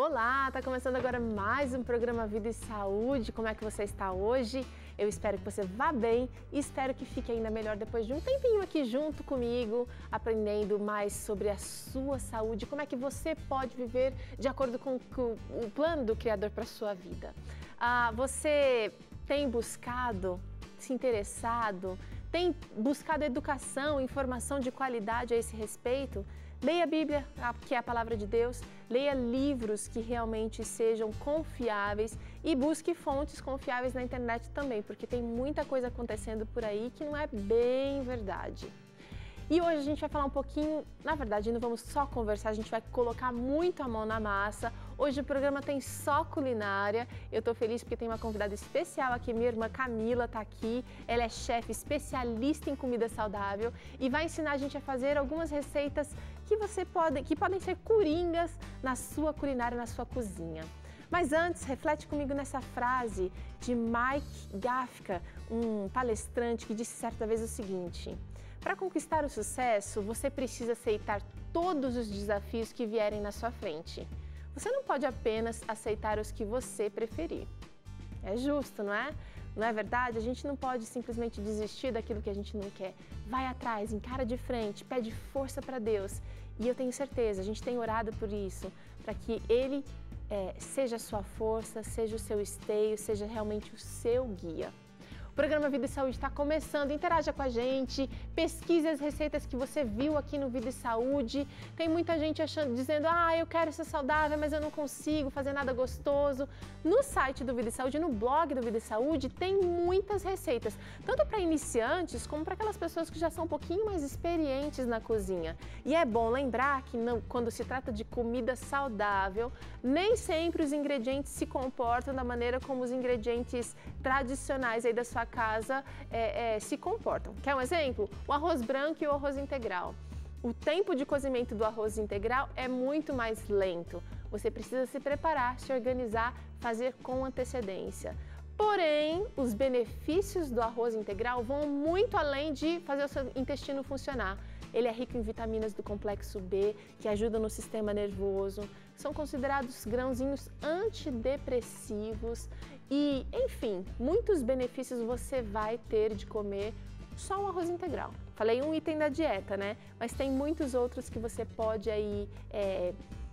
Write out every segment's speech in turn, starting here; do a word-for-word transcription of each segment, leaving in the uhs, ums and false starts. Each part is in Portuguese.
Olá, tá começando agora mais um programa Vida e Saúde. Como é que você está hoje? Eu espero que você vá bem e espero que fique ainda melhor depois de um tempinho aqui junto comigo, aprendendo mais sobre a sua saúde, como é que você pode viver de acordo com o plano do Criador para a sua vida. Ah, você tem buscado, se interessado, tem buscado educação, informação de qualidade a esse respeito? Leia a Bíblia, que é a palavra de Deus, leia livros que realmente sejam confiáveis e busque fontes confiáveis na internet também, porque tem muita coisa acontecendo por aí que não é bem verdade. E hoje a gente vai falar um pouquinho, na verdade não vamos só conversar, a gente vai colocar muito a mão na massa. Hoje o programa tem só culinária, eu tô feliz porque tem uma convidada especial aqui, minha irmã Camila tá aqui. Ela é chefe especialista em comida saudável e vai ensinar a gente a fazer algumas receitas que, você pode, que podem ser coringas na sua culinária, na sua cozinha. Mas antes, reflete comigo nessa frase de Mike Gafka, um palestrante que disse certa vez o seguinte: para conquistar o sucesso, você precisa aceitar todos os desafios que vierem na sua frente. Você não pode apenas aceitar os que você preferir. É justo, não é? Não é verdade? A gente não pode simplesmente desistir daquilo que a gente não quer. Vai atrás, encara de frente, pede força para Deus. E eu tenho certeza, a gente tem orado por isso, para que Ele é, seja a sua força, seja o seu esteio, seja realmente o seu guia. O programa Vida e Saúde está começando, interaja com a gente, pesquise as receitas que você viu aqui no Vida e Saúde. Tem muita gente achando, dizendo, ah, eu quero ser saudável, mas eu não consigo fazer nada gostoso. No site do Vida e Saúde, no blog do Vida e Saúde, tem muitas receitas, tanto para iniciantes como para aquelas pessoas que já são um pouquinho mais experientes na cozinha. E é bom lembrar que não, quando se trata de comida saudável, nem sempre os ingredientes se comportam da maneira como os ingredientes tradicionais aí da sua casa é, é, se comportam. Quer um exemplo? O arroz branco e o arroz integral. O tempo de cozimento do arroz integral é muito mais lento. Você precisa se preparar, se organizar, fazer com antecedência. Porém, os benefícios do arroz integral vão muito além de fazer o seu intestino funcionar. Ele é rico em vitaminas do complexo B, que ajudam no sistema nervoso. São considerados grãozinhos antidepressivos e, enfim, muitos benefícios você vai ter de comer só o arroz integral. Falei um item da dieta, né? Mas tem muitos outros que você pode aí é,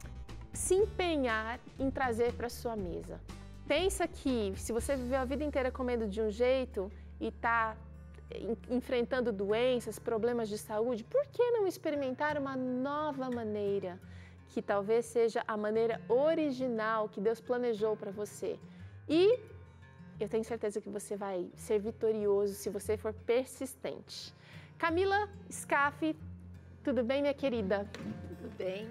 se empenhar em trazer para sua mesa. Pensa que se você viveu a vida inteira comendo de um jeito e está enfrentando doenças, problemas de saúde, por que não experimentar uma nova maneira, que talvez seja a maneira original que Deus planejou para você? E eu tenho certeza que você vai ser vitorioso se você for persistente. Camila Scaff, tudo bem, minha querida? Tudo bem.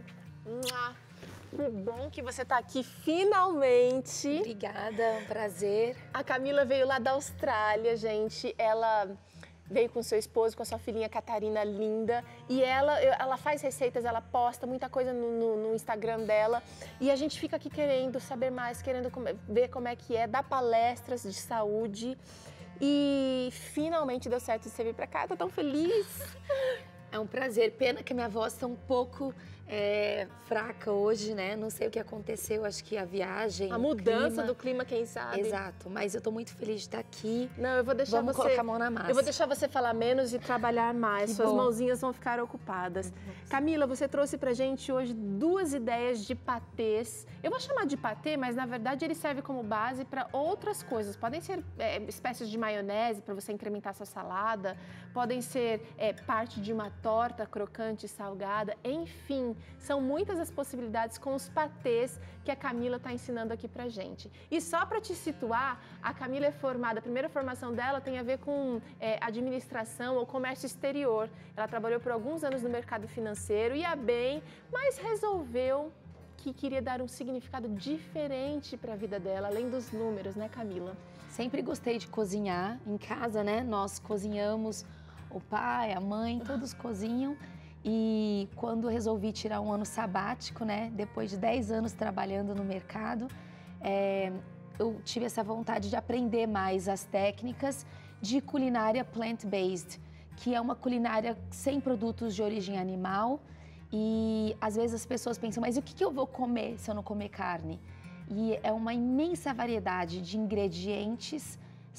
Que bom que você está aqui finalmente. Obrigada, é um prazer. A Camila veio lá da Austrália, gente. Ela veio com seu esposo, com a sua filhinha Catarina linda. E ela, ela faz receitas, ela posta muita coisa no, no, no Instagram dela. E a gente fica aqui querendo saber mais, querendo ver como é que é, dar palestras de saúde. E finalmente deu certo de você vir para cá. Eu tô tão feliz. É um prazer. Pena que a minha voz está um pouco é, fraca hoje, né? Não sei o que aconteceu, acho que a viagem, a mudança clima. do clima, quem sabe. Exato, mas eu tô muito feliz de estar aqui. Não, eu vou deixar Vamos você... colocar a mão na massa. Eu vou deixar você falar menos e trabalhar mais. Que Suas bom. mãozinhas vão ficar ocupadas. Camila, você trouxe pra gente hoje duas ideias de patês. Eu vou chamar de patê, mas na verdade ele serve como base para outras coisas. Podem ser é, espécies de maionese para você incrementar sua salada. Podem ser é, parte de uma torta crocante, salgada. Enfim, são muitas as possibilidades com os patês que a Camila está ensinando aqui pra gente. E só para te situar, a Camila é formada, a primeira formação dela tem a ver com é, administração ou comércio exterior. Ela trabalhou por alguns anos no mercado financeiro, ia bem, mas resolveu que queria dar um significado diferente para a vida dela, além dos números, né, Camila? Sempre gostei de cozinhar em casa, né? Nós cozinhamos, o pai, a mãe, todos cozinham. E quando resolvi tirar um ano sabático, né? Depois de dez anos trabalhando no mercado, é, eu tive essa vontade de aprender mais as técnicas de culinária plant-based, que é uma culinária sem produtos de origem animal E às vezes as pessoas pensam, mas o que, que eu vou comer se eu não comer carne? E é uma imensa variedade de ingredientes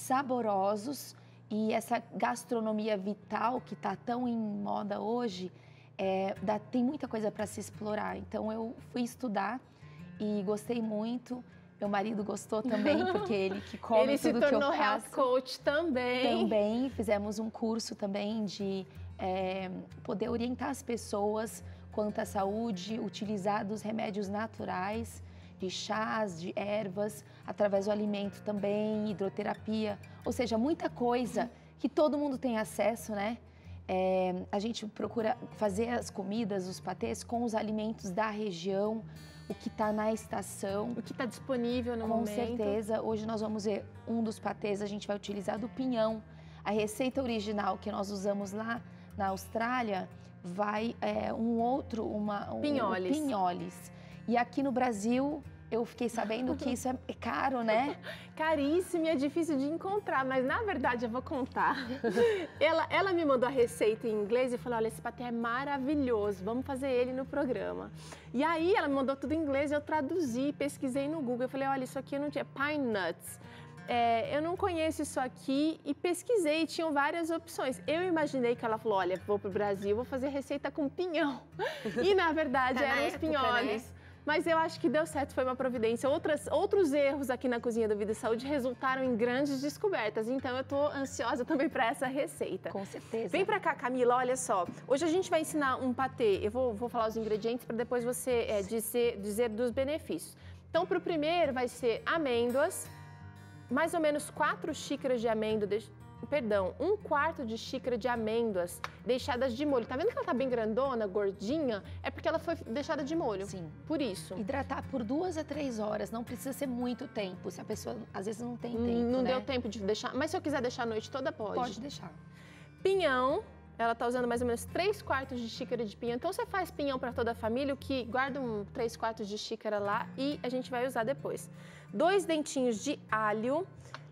saborosos e essa gastronomia vital que está tão em moda hoje, é, dá, tem muita coisa para se explorar. Então eu fui estudar e gostei muito. Meu marido gostou também, porque ele que come ele tudo que eu faço. Ele se tornou health coach também. Também, fizemos um curso também de é, poder orientar as pessoas quanto à saúde, utilizar dos remédios naturais, de chás, de ervas, através do alimento também, hidroterapia. Ou seja, muita coisa que todo mundo tem acesso, né? É, a gente procura fazer as comidas, os patês, com os alimentos da região, o que está na estação. O que está disponível no Com momento. Com certeza. Hoje nós vamos ver um dos patês, a gente vai utilizar do pinhão. A receita original que nós usamos lá na Austrália vai é, um outro, uma, um, pinholes. Um pinholes. E aqui no Brasil, eu fiquei sabendo que isso é caro, né? Caríssimo e é difícil de encontrar, mas na verdade eu vou contar. ela, ela me mandou a receita em inglês e falou, olha, esse patê é maravilhoso, vamos fazer ele no programa. E aí ela me mandou tudo em inglês, eu traduzi, pesquisei no Google, eu falei, olha, isso aqui eu não tinha, pine nuts. É, eu não conheço isso aqui e pesquisei, tinham várias opções. Eu imaginei que ela falou, olha, vou pro Brasil, vou fazer receita com pinhão. E na verdade tá eram na os época, pinholes. Né? Mas eu acho que deu certo, foi uma providência. Outras, outros erros aqui na Cozinha do Vida e Saúde resultaram em grandes descobertas. Então eu tô ansiosa também para essa receita. Com certeza. Vem para cá, Camila, olha só. Hoje a gente vai ensinar um patê. Eu vou, vou falar os ingredientes para depois você é, dizer, dizer dos benefícios. Então, para o primeiro vai ser amêndoas, mais ou menos quatro xícaras de amêndoa, de, perdão, um quarto de xícara de amêndoas deixadas de molho. Tá vendo que ela tá bem grandona, gordinha? É porque ela foi deixada de molho. Sim. Por isso. Hidratar por duas a três horas, não precisa ser muito tempo. Se a pessoa, às vezes, não tem tempo, Não né? deu tempo de deixar, mas se eu quiser deixar a noite toda, pode. Pode deixar. Pinhão. Ela tá usando mais ou menos três quartos de xícara de pinhão. Então, você faz pinhão para toda a família, o que guarda um três quartos de xícara lá e a gente vai usar depois. Dois dentinhos de alho,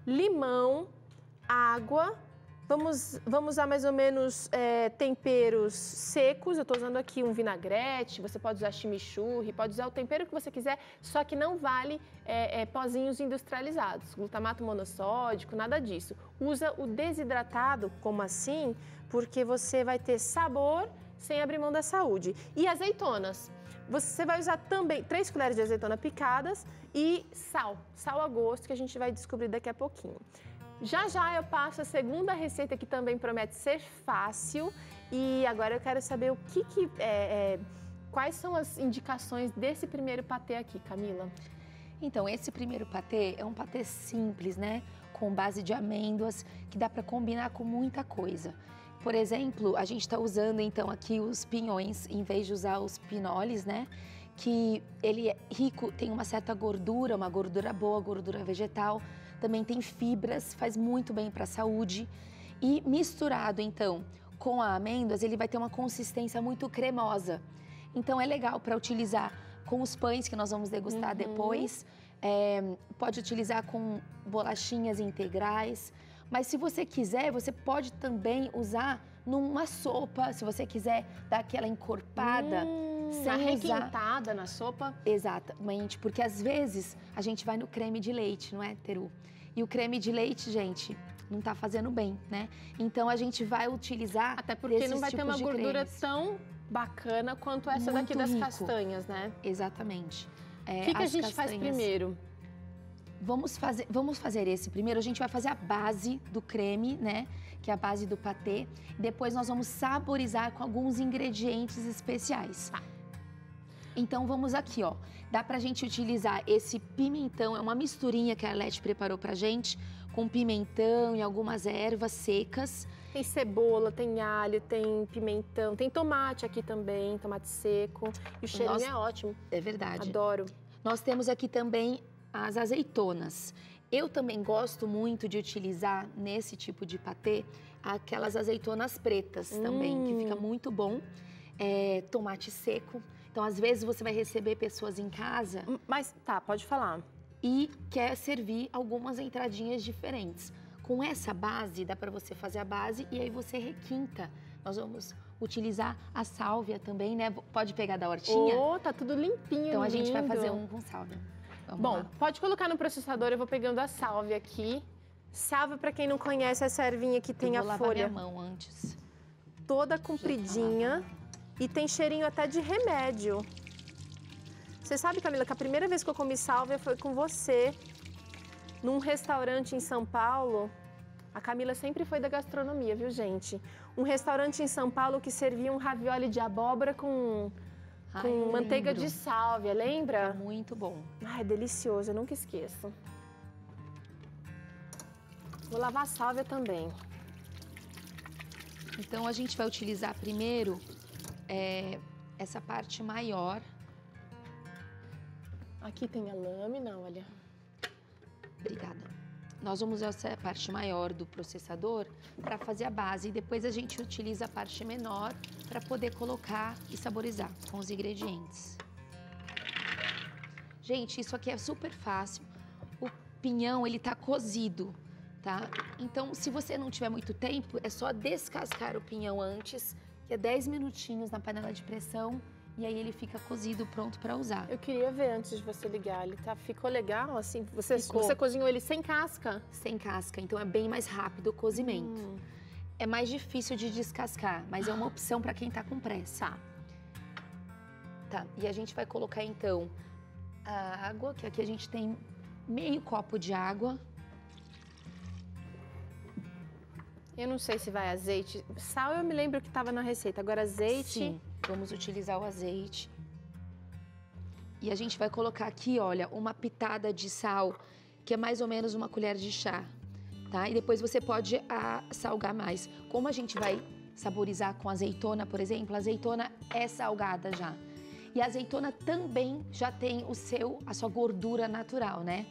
limão, água. Vamos, vamos usar mais ou menos é, temperos secos. Eu tô usando aqui um vinagrete, você pode usar chimichurri, pode usar o tempero que você quiser, só que não vale é, é, pozinhos industrializados, glutamato monossódico, nada disso. Usa o desidratado, como assim, porque você vai ter sabor sem abrir mão da saúde. E azeitonas. Você vai usar também três colheres de azeitona picadas e sal, sal a gosto, que a gente vai descobrir daqui a pouquinho. Já já eu passo a segunda receita que também promete ser fácil e agora eu quero saber o que, que é, é, quais são as indicações desse primeiro patê aqui, Camila? Então, esse primeiro patê é um patê simples, né? Com base de amêndoas, que dá para combinar com muita coisa. Por exemplo, a gente está usando então aqui os pinhões, em vez de usar os pinoles, né? Que ele é rico, tem uma certa gordura, uma gordura boa, gordura vegetal. Também tem fibras, faz muito bem para a saúde. E misturado, então, com a amêndoas, ele vai ter uma consistência muito cremosa. Então, é legal para utilizar com os pães que nós vamos degustar uhum. depois. É, pode utilizar com bolachinhas integrais. Mas se você quiser, você pode também usar numa sopa, se você quiser dar aquela encorpada. Hum, sem arrequentada usar... na sopa. Exatamente, porque às vezes a gente vai no creme de leite, não é, Teru? E o creme de leite, gente, não tá fazendo bem, né? Então a gente vai utilizar até porque não vai ter uma gordura cremes. tão bacana quanto essa Muito daqui das rico. castanhas, né? Exatamente. É, o que, que a gente castanhas... faz primeiro? Vamos fazer, vamos fazer esse primeiro. A gente vai fazer a base do creme, né? Que é a base do patê. Depois nós vamos saborizar com alguns ingredientes especiais. Tá. Então vamos aqui, ó. Dá pra gente utilizar esse pimentão, é uma misturinha que a Arlete preparou pra gente, com pimentão e algumas ervas secas. Tem cebola, tem alho, tem pimentão, tem tomate aqui também, tomate seco. E o cheirinho Nós... é ótimo. É verdade. Adoro. Nós temos aqui também as azeitonas. Eu também gosto muito de utilizar nesse tipo de patê aquelas azeitonas pretas hum. também, que fica muito bom. É, tomate seco. Então, às vezes, você vai receber pessoas em casa... Mas, tá, pode falar. E quer servir algumas entradinhas diferentes. Com essa base, dá para você fazer a base e aí você requinta. Nós vamos utilizar a sálvia também, né? Pode pegar da hortinha? Oh, tá tudo limpinho, Então a gente vai lindo. fazer um com sálvia. Vamos Bom, lá. pode colocar no processador, eu vou pegando a sálvia aqui. Sálvia, para quem não conhece, essa ervinha que tem eu a vou lavar folha minha mão antes. toda compridinha e tem cheirinho até de remédio. Você sabe, Camila, que a primeira vez que eu comi sálvia foi com você, num restaurante em São Paulo. A Camila sempre foi da gastronomia, viu, gente? Um restaurante em São Paulo que servia um ravioli de abóbora com, Ai, com eu manteiga lembro. de sálvia, lembra? Tá muito bom. Ai, delicioso, eu nunca esqueço. Vou lavar a sálvia também. Então a gente vai utilizar primeiro é, essa parte maior. Aqui tem a lâmina, olha. Obrigada. Nós vamos usar essa parte maior do processador para fazer a base e depois a gente utiliza a parte menor para poder colocar e saborizar com os ingredientes. Gente, isso aqui é super fácil. O pinhão, ele tá cozido, tá? Então, se você não tiver muito tempo, é só descascar o pinhão antes, que é dez minutinhos na panela de pressão, e aí ele fica cozido, pronto para usar. Eu queria ver antes de você ligar, ele tá, ficou legal, assim, você, Ficou. você cozinhou ele sem casca? Sem casca, então é bem mais rápido o cozimento. Hum. É mais difícil de descascar, mas é uma opção para quem tá com pressa. Tá. Tá, e a gente vai colocar então a água, que aqui a gente tem meio copo de água. Eu não sei se vai azeite. Sal eu me lembro que estava na receita, agora azeite... Sim, vamos utilizar o azeite. E a gente vai colocar aqui, olha, uma pitada de sal, que é mais ou menos uma colher de chá, tá? E depois você pode a, salgar mais. Como a gente vai saborizar com azeitona, por exemplo, a azeitona é salgada já. E a azeitona também já tem o seu, a sua gordura natural, né?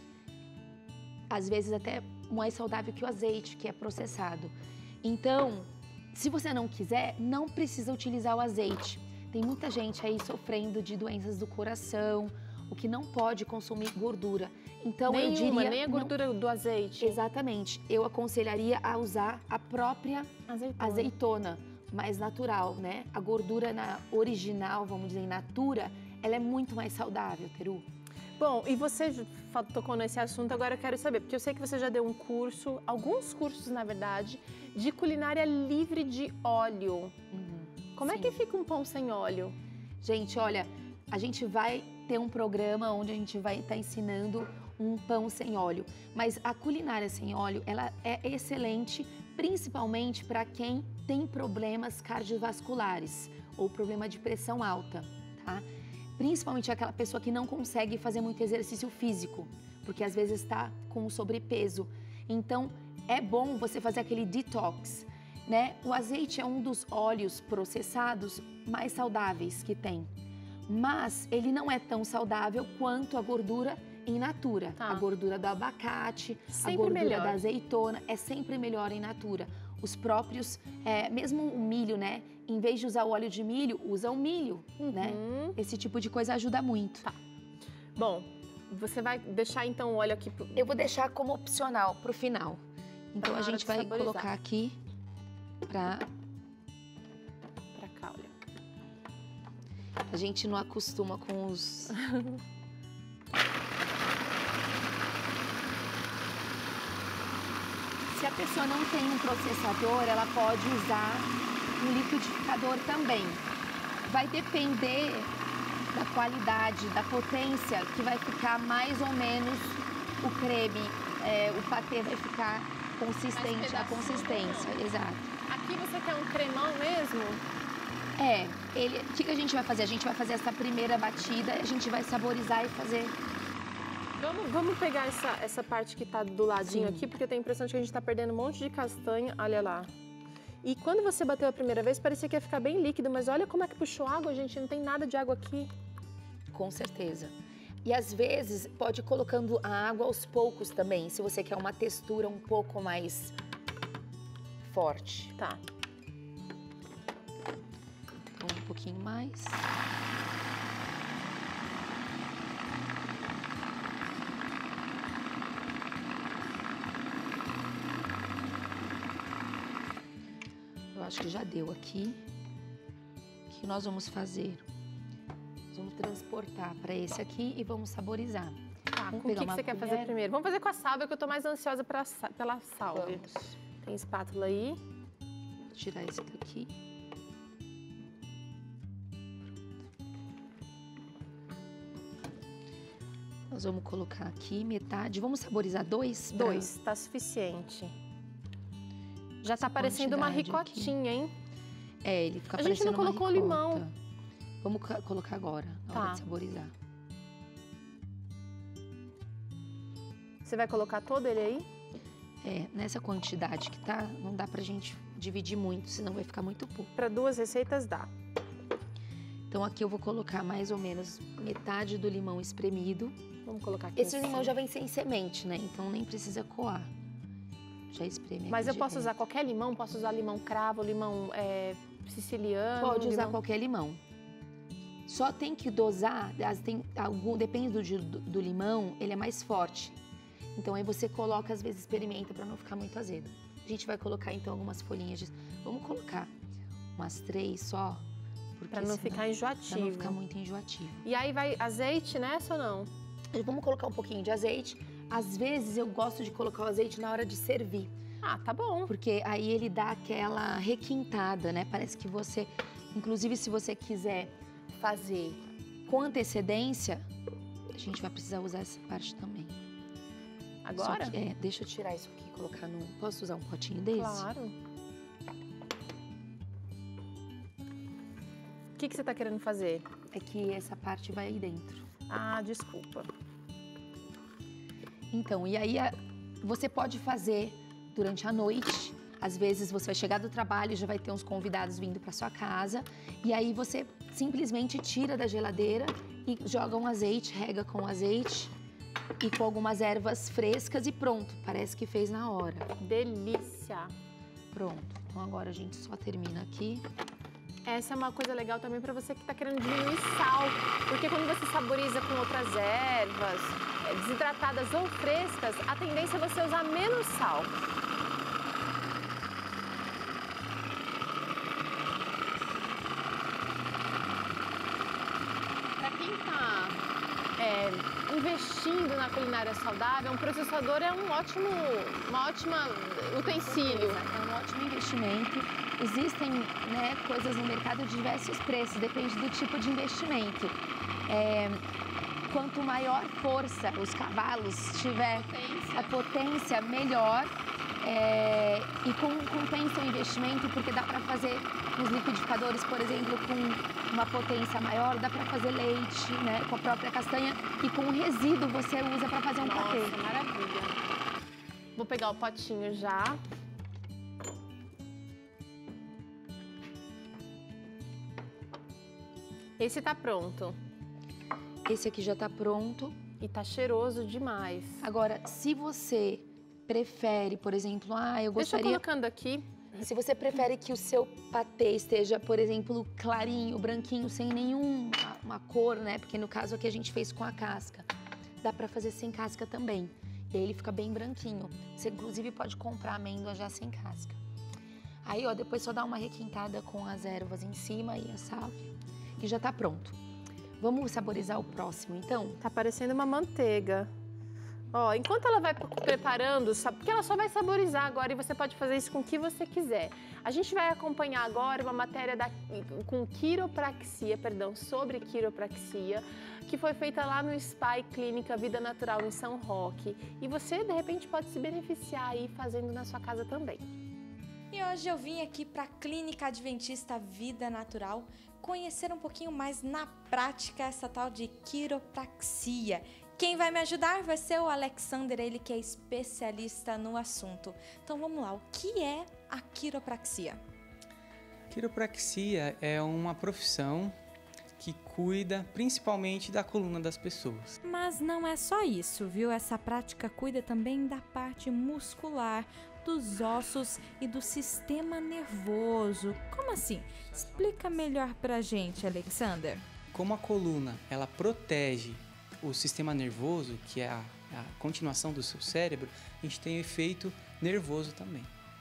Às vezes até mais saudável que o azeite, que é processado. Então, se você não quiser, não precisa utilizar o azeite. Tem muita gente aí sofrendo de doenças do coração, o que não pode consumir gordura. Então, Nenhuma, eu diria... nem a não- gordura do azeite. Exatamente. Eu aconselharia a usar a própria Azeitona. azeitona, mais natural, né? A gordura na original, vamos dizer, in natura, ela é muito mais saudável, Teru. Bom, e você fa- tocou nesse assunto, agora eu quero saber, porque eu sei que você já deu um curso, alguns cursos, na verdade, de culinária livre de óleo. Como é Sim. que fica um pão sem óleo? Gente, olha, a gente vai ter um programa onde a gente vai estar ensinando um pão sem óleo. Mas a culinária sem óleo, ela é excelente, principalmente para quem tem problemas cardiovasculares ou problema de pressão alta, tá? Principalmente aquela pessoa que não consegue fazer muito exercício físico, porque às vezes está com sobrepeso. Então, é bom você fazer aquele detox, né? O azeite é um dos óleos processados mais saudáveis que tem. Mas ele não é tão saudável quanto a gordura in natura. Tá. A gordura do abacate, Sempre a gordura melhor. da azeitona, é sempre melhor in natura. Os próprios, é, mesmo o milho, né? Em vez de usar o óleo de milho, usa o milho, né? Hum. Esse tipo de coisa ajuda muito. Tá. Bom, você vai deixar então o óleo aqui pro... Eu vou deixar como opcional pro final. Então Pra a na hora gente de vai saborizar. colocar aqui pra pra cá, olha. a gente não acostuma com os Se a pessoa não tem um processador, ela pode usar um liquidificador também. Vai depender da qualidade, da potência, que vai ficar mais ou menos o creme, é, o patê vai ficar consistente, a pedacinho, consistência, exato. Aqui você quer um cremão mesmo? É, ele, o que, que a gente vai fazer? A gente vai fazer essa primeira batida, a gente vai saborizar e fazer... Vamos, vamos pegar essa, essa parte que tá do ladinho Sim. aqui, porque eu tenho a impressão de que a gente tá perdendo um monte de castanha, olha lá. E quando você bateu a primeira vez, parecia que ia ficar bem líquido, mas olha como é que puxou água, gente, não tem nada de água aqui. Com certeza. E às vezes pode ir colocando a água aos poucos também, se você quer uma textura um pouco mais forte. Tá. Então, um pouquinho mais. Eu acho que já deu aqui. que nós vamos fazer? Nós vamos transportar para esse aqui e vamos saborizar. Tá, vamos com o que, que você quer fazer primeiro? Vamos fazer com a sálvia, que eu tô mais ansiosa pra, pela sálvia. Vamos. Tem espátula aí. Vou tirar esse daqui. Nós vamos colocar aqui metade. Vamos saborizar dois? Dois, pra... tá suficiente. Já tá parecendo uma ricotinha, aqui. Hein? É, ele fica a parecendo uma A gente não colocou ricota. limão. Vamos colocar agora, na tá. hora de saborizar. Você vai colocar todo ele aí? É, nessa quantidade que tá, não dá pra gente dividir muito, senão vai ficar muito pouco. Para duas receitas dá. Então aqui eu vou colocar mais ou menos metade do limão espremido. Vamos colocar aqui. Esse limão já vem sem semente, né? Então nem precisa coar. Já espreme aqui. Mas eu posso direto. usar qualquer limão? Posso usar limão cravo, limão é, siciliano? Pode usar limão... qualquer limão. Só tem que dosar, tem algum, depende do, do, do limão, ele é mais forte. Então aí você coloca, às vezes experimenta para não ficar muito azedo. A gente vai colocar então algumas folhinhas de... Vamos colocar umas três só. Para não ficar enjoativo. Para não ficar muito enjoativo. E aí vai azeite nessa ou não? Vamos colocar um pouquinho de azeite. Às vezes eu gosto de colocar o azeite na hora de servir. Ah, tá bom. Porque aí ele dá aquela requintada, né? Parece que você... Inclusive, se você quiser fazer com antecedência, a gente vai precisar usar essa parte também. Agora? Que, é, deixa eu tirar isso aqui e colocar no... Posso usar um potinho desse? Claro. O que, que você tá querendo fazer? É que essa parte vai aí dentro. Ah, desculpa. Então, e aí você pode fazer durante a noite. Às vezes você vai chegar do trabalho e já vai ter uns convidados vindo para sua casa. E aí você simplesmente tira da geladeira e joga um azeite, rega com azeite e com algumas ervas frescas e pronto. Parece que fez na hora. Delícia! Pronto. Então agora a gente só termina aqui. Essa é uma coisa legal também para você que está querendo diminuir sal. Porque quando você saboriza com outras ervas, desidratadas ou frescas, a tendência é você usar menos sal. Para quem está é, investindo na culinária saudável, um processador é um ótimo, uma ótima utensílio. É um ótimo investimento. Existem, né, coisas no mercado de diversos preços, depende do tipo de investimento. É, quanto maior força os cavalos tiver, potência. a potência melhor. É, e compensa o investimento, porque dá para fazer nos liquidificadores, por exemplo, com uma potência maior, dá para fazer leite, né, com a própria castanha, e com o resíduo você usa para fazer um Nossa, patê. Maravilha. Vou pegar o potinho já. Esse tá pronto. Esse aqui já tá pronto. E tá cheiroso demais. Agora, se você prefere, por exemplo, ah, eu gostaria... Deixa eu colocando aqui. Se você prefere que o seu patê esteja, por exemplo, clarinho, branquinho, sem nenhuma uma cor, né? Porque no caso aqui a gente fez com a casca. Dá pra fazer sem casca também. E aí ele fica bem branquinho. Você, inclusive, pode comprar amêndoa já sem casca. Aí, ó, depois só dá uma requintada com as ervas em cima e a sálvia. E já tá pronto. Vamos saborizar o próximo, então? Tá parecendo uma manteiga. Ó, enquanto ela vai preparando, porque ela só vai saborizar agora e você pode fazer isso com o que você quiser. A gente vai acompanhar agora uma matéria da, com quiropraxia, perdão, sobre quiropraxia, que foi feita lá no Spa e Clínica Vida Natural em São Roque. E você, de repente, pode se beneficiar aí fazendo na sua casa também. E hoje eu vim aqui para a Clínica Adventista Vida Natural conhecer um pouquinho mais na prática essa tal de quiropraxia. Quem vai me ajudar vai ser o Alexander, ele que é especialista no assunto. Então vamos lá, o que é a quiropraxia? Quiropraxia é uma profissão que cuida principalmente da coluna das pessoas. Mas não é só isso, viu? Essa prática cuida também da parte muscular, dos ossos e do sistema nervoso. Como assim? Explica melhor pra gente, Alexander. Como a coluna, ela protege o sistema nervoso, que é a, a continuação do seu cérebro, a gente tem o efeito nervoso também.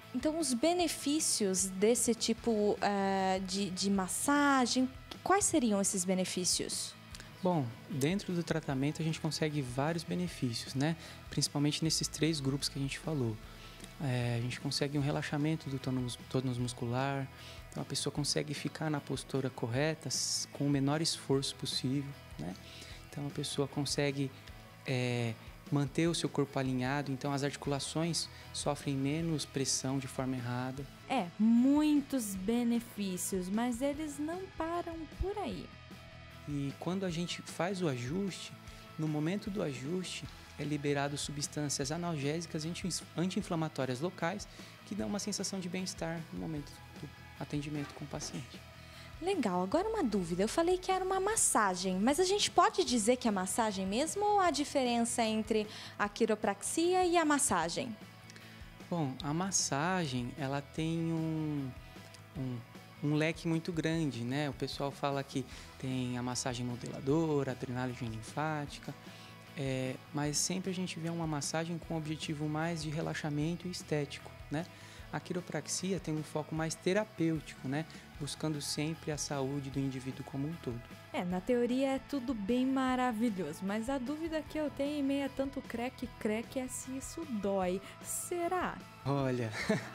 Então, os benefícios desse tipo uh, de, de massagem, quais seriam esses benefícios? Bom, dentro do tratamento a gente consegue vários benefícios, né? Principalmente nesses três grupos que a gente falou. É, a gente consegue um relaxamento do tônus, tônus muscular, então a pessoa consegue ficar na postura correta com o menor esforço possível, né? Então a pessoa consegue é, manter o seu corpo alinhado, então as articulações sofrem menos pressão de forma errada. É, muitos benefícios, mas eles não param por aí. E quando a gente faz o ajuste, no momento do ajuste, é liberado substâncias analgésicas anti-inflamatórias locais que dão uma sensação de bem-estar no momento do atendimento com o paciente. Legal, agora uma dúvida. Eu falei que era uma massagem, mas a gente pode dizer que é massagem mesmo ou há diferença entre a quiropraxia e a massagem? Bom, a massagem, ela tem um... um um leque muito grande, né? O pessoal fala que tem a massagem modeladora, a drenagem linfática, é, mas sempre a gente vê uma massagem com um objetivo mais de relaxamento e estético, né? A quiropraxia tem um foco mais terapêutico, né? Buscando sempre a saúde do indivíduo como um todo. É, na teoria é tudo bem maravilhoso, mas a dúvida que eu tenho em meio a tanto creque-creque é se isso dói. Será? Olha,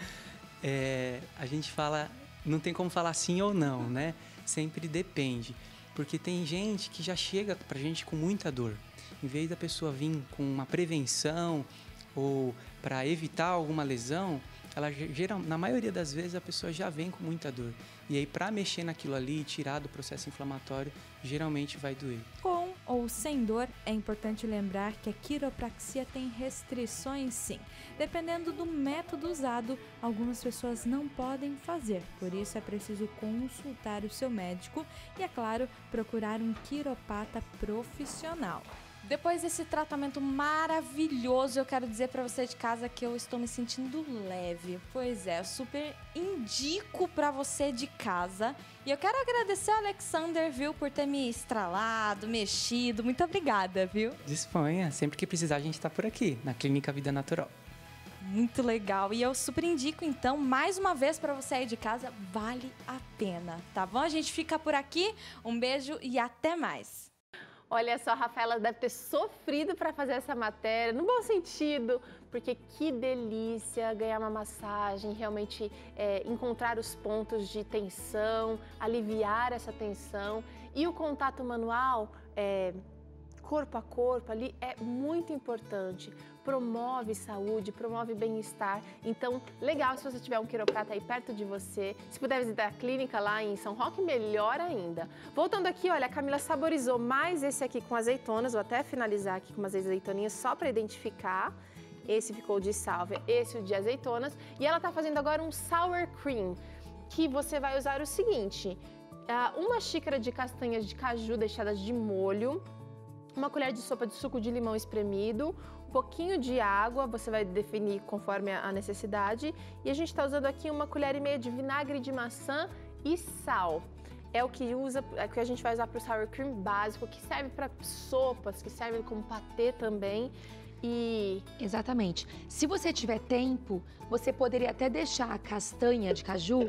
é, a gente fala... Não tem como falar sim ou não, né? Sempre depende. Porque tem gente que já chega pra gente com muita dor. Em vez da pessoa vir com uma prevenção ou para evitar alguma lesão, ela geral, na maioria das vezes a pessoa já vem com muita dor. E aí para mexer naquilo ali e tirar do processo inflamatório, geralmente vai doer. Com ou sem dor, é importante lembrar que a quiropraxia tem restrições sim. Dependendo do método usado, algumas pessoas não podem fazer. Por isso é preciso consultar o seu médico e, é claro, procurar um quiropata profissional. Depois desse tratamento maravilhoso, eu quero dizer para você de casa que eu estou me sentindo leve. Pois é, eu super indico para você de casa. E eu quero agradecer ao Alexander, viu, por ter me estralado, mexido. Muito obrigada, viu? Disponha, sempre que precisar a gente está por aqui, na Clínica Vida Natural. Muito legal. E eu super indico, então, mais uma vez para você aí de casa, vale a pena, tá bom? A gente fica por aqui. Um beijo e até mais. Olha só, a Rafaela deve ter sofrido para fazer essa matéria, no bom sentido, porque que delícia ganhar uma massagem, realmente é, encontrar os pontos de tensão, aliviar essa tensão. E o contato manual, é, corpo a corpo ali, é muito importante. Promove saúde, promove bem-estar. Então, legal se você tiver um quiroprata aí perto de você. Se puder visitar a clínica lá em São Roque, melhor ainda. Voltando aqui, olha, a Camila saborizou mais esse aqui com azeitonas. Vou até finalizar aqui com umas azeitoninhas só para identificar. Esse ficou de sálvia, esse o de azeitonas. E ela tá fazendo agora um sour cream, que você vai usar o seguinte. Uma xícara de castanhas de caju deixadas de molho, uma colher de sopa de suco de limão espremido, um pouquinho de água, você vai definir conforme a necessidade. E a gente está usando aqui uma colher e meia de vinagre de maçã e sal. É o que, usa, é o que a gente vai usar para o sour cream básico, que serve para sopas, que serve como patê também. E... Exatamente. Se você tiver tempo, você poderia até deixar a castanha de caju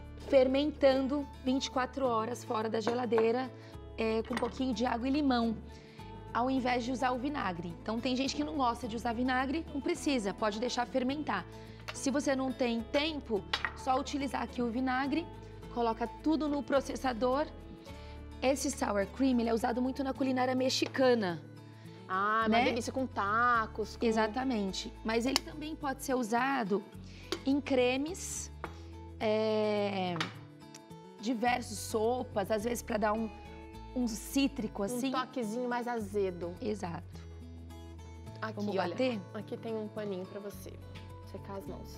fermentando vinte e quatro horas fora da geladeira, é, com um pouquinho de água e limão, ao invés de usar o vinagre. Então tem gente que não gosta de usar vinagre, não precisa, pode deixar fermentar. Se você não tem tempo, só utilizar aqui o vinagre, coloca tudo no processador. Esse sour cream, ele é usado muito na culinária mexicana. Ah, né? Uma delícia com tacos. Com... Exatamente. Mas ele também pode ser usado em cremes, é, diversos sopas, às vezes para dar um, um cítrico assim. Um toquezinho mais azedo. Exato. Aqui, Vamos olha, bater? aqui tem um paninho para você secar as mãos.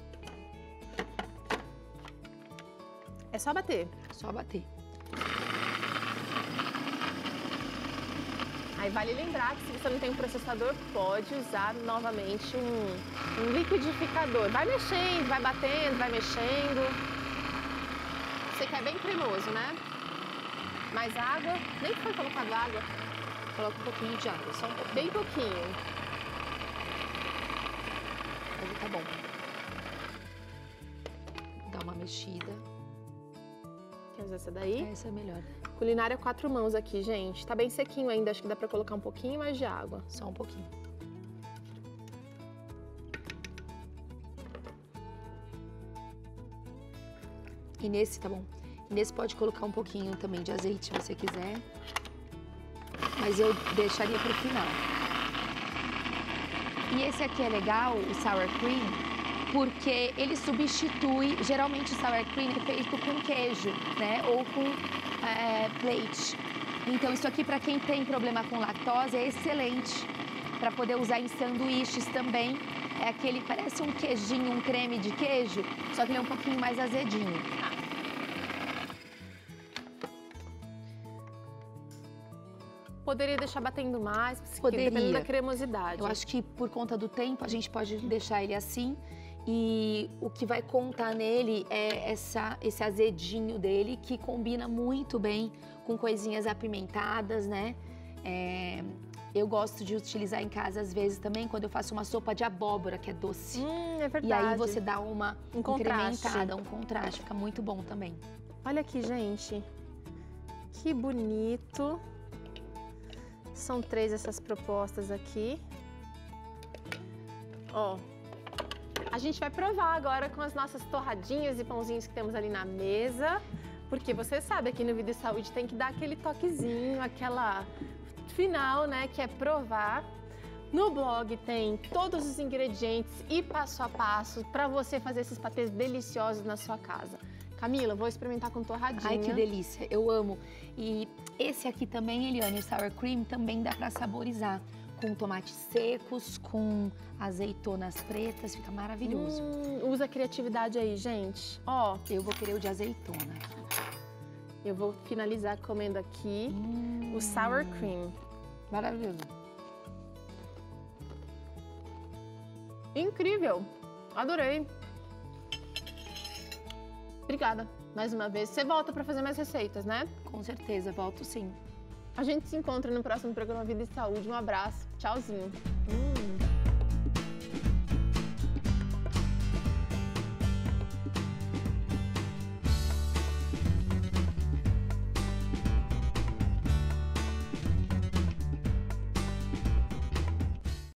É só bater. Só bater. Aí vale lembrar que se você não tem um processador, pode usar novamente um, um liquidificador. Vai mexendo, vai batendo, vai mexendo. Você quer bem cremoso, né? Mais água, nem foi colocado água. Coloca um pouquinho de água, só um pouquinho. Bem pouquinho. Aí tá bom. dar uma mexida. Quer usar essa daí? Essa é melhor. Culinária quatro mãos aqui, gente. Tá bem sequinho ainda, acho que dá pra colocar um pouquinho mais de água. Só um pouquinho. E nesse, tá bom? Nesse pode colocar um pouquinho também de azeite, se você quiser. Mas eu deixaria pro final. E esse aqui é legal, o sour cream, porque ele substitui, geralmente o sour cream é feito com queijo, né? Ou com é, leite. Então isso aqui para quem tem problema com lactose é excelente para poder usar em sanduíches também. É aquele, parece um queijinho, um creme de queijo, só que ele é um pouquinho mais azedinho. Poderia deixar batendo mais, Poderia. Dependendo da cremosidade. Eu acho que por conta do tempo a gente pode deixar ele assim. E o que vai contar nele é essa, esse azedinho dele, que combina muito bem com coisinhas apimentadas, né? É, eu gosto de utilizar em casa, às vezes, também, quando eu faço uma sopa de abóbora, que é doce. Hum, é verdade. E aí você dá uma um contraste. incrementada, um contraste, fica muito bom também. Olha aqui, gente. Que bonito. São três essas propostas aqui. Ó. A gente vai provar agora com as nossas torradinhas e pãozinhos que temos ali na mesa, porque você sabe, aqui no Vida e Saúde tem que dar aquele toquezinho, aquela final, né, que é provar. No blog tem todos os ingredientes e passo a passo para você fazer esses patês deliciosos na sua casa. Camila, vou experimentar com torradinha. Ai, que delícia, eu amo. E esse aqui também, Eliane, o sour cream, também dá para saborizar. Com tomates secos, com azeitonas pretas, fica maravilhoso. Hum, usa a criatividade aí, gente. Ó, eu vou querer o de azeitona. Eu vou finalizar comendo aqui hum, o sour cream. Maravilhoso. Incrível, adorei. Obrigada, mais uma vez. Você volta para fazer mais receitas, né? Com certeza, volto sim. A gente se encontra no próximo programa Vida e Saúde. Um abraço. Tchauzinho. Hum.